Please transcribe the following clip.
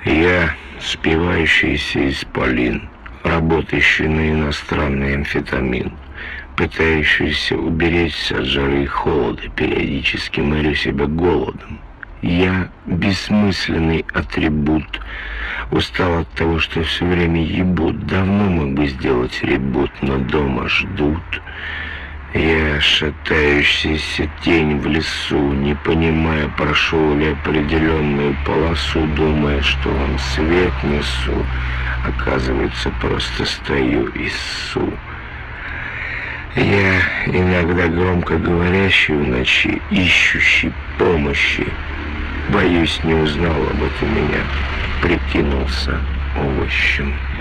Я спивающийся исполин, работающий на иностранный амфетамин, пытающийся уберечься от жары и холода, периодически морю себя голодом. Я бессмысленный атрибут, устал от того, что все время ебут. Давно мог бы сделать ребут, но дома ждут. Я шатающаяся тень в лесу, не понимая, прошел ли определенную полосу, думая, что вам свет несу. Оказывается, просто стою и ссу. Я иногда громко говорящий в ночи, ищущий помощи. Боюсь, не узнал об этом меня, прикинулся овощем.